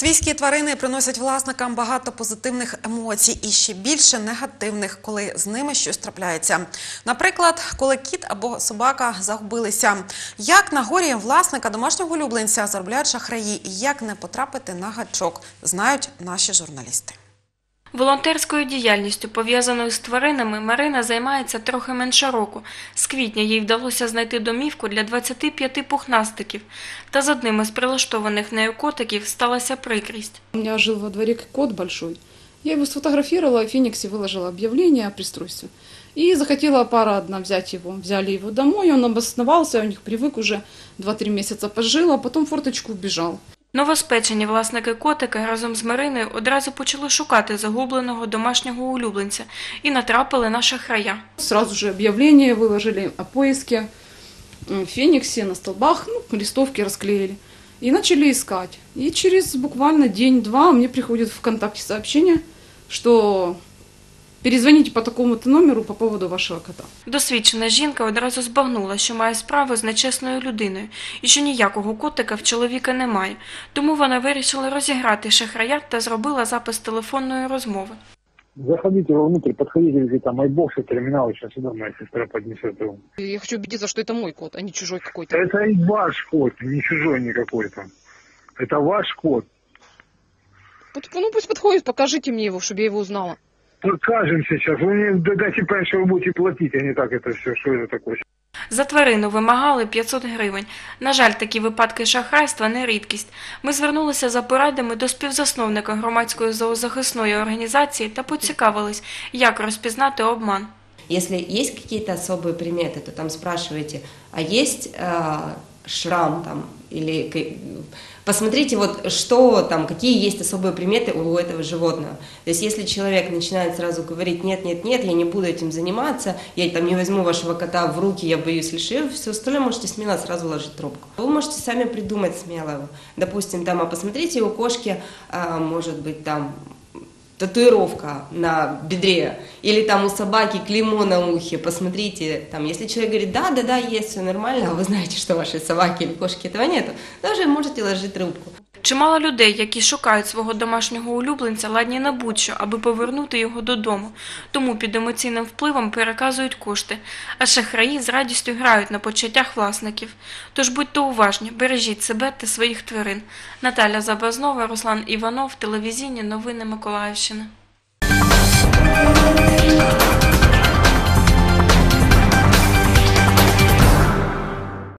Свійські тварини приносять власникам багато позитивних емоцій і ще більше негативних, коли з ними щось трапляється. Наприклад, коли кіт або собака загубилися. Як на горі власника домашнього улюбленця заробляють шахраї і як не потрапити на гачок, знають наші журналісти. Волонтерською діяльністю, пов'язаною з тваринами, Марина займається трохи менше року. З квітня їй вдалося знайти домівку для 25 пухнастиків. Та з одним із прилаштованих нею котиків сталася прикрість. У меня жил во дворе кот большой. Я его сфотографировала, в Фениксе выложила объявление о пристройстве. И захотела пара одна взять его. Взяли его домой, он обосновался, у них привык уже 2-3 месяца пожил, а потом в форточку убежал. Новоспечені власники котика разом з Мариною одразу почали шукати загубленого домашнього улюбленця і натрапили на шахрая. Сразу же объявление выложили о поиске в Фениксе, на столбах, листовки расклеили. И начали искать. И через буквально день-два мне приходит в ВКонтакте сообщение, что перезвоните по такому-то номеру по поводу вашего кота. Досвідчена жінка одразу збагнула, що має справу з нечесною людиною і що ніякого котика в чоловіка немає. Тому вона вирішила розіграти шахрая та зробила запис телефонної розмови. Заходите вовнутрь, подходите, там айбоксы, терминалы, сейчас сюда моя сестра поднесет его. Я хочу убедиться, что это мой кот, а не чужой какой-то. Это и ваш кот, не чужой никакой-то. Это ваш кот. Ну пусть подходит, покажите мне его, чтобы я его узнала. Покажем сейчас. Вы мне дайте понять, что вы будете платить, а не так это все, что это такое. За тварину вимагали 500 гривень. На жаль, такі випадки шахрайства не рідкість. Ми звернулися за порадами до співзасновника громадської зоозахисної організації та поцікавились, як розпізнати обман. Если есть какие-то особые приметы, то там спрашиваете, а есть шрам там, или посмотрите, вот что там, какие есть особые приметы у этого животного. То есть если человек начинает сразу говорить, нет, нет, нет, я не буду этим заниматься, я там не возьму вашего кота в руки, я боюсь лишив, все остальное можете смело сразу ложить трубку. Вы можете сами придумать смело, допустим, там, а посмотрите, у кошки может быть там татуировка на бедре, или там у собаки клеймо на ухе, посмотрите, там, если человек говорит, да, есть, все нормально, а вы знаете, что у вашей собаки или кошки этого нету, даже можете ложить трубку. Чимало людей, які шукають свого домашнього улюбленця, ладні на будь-що, аби повернути його додому. Тому під емоційним впливом переказують кошти, а шахраї з радістю грають на почуттях власників. Тож будьте уважні, бережіть себе та своїх тварин. Наталя Забазнова, Руслан Іванов, телевізійні новини Миколаївщини.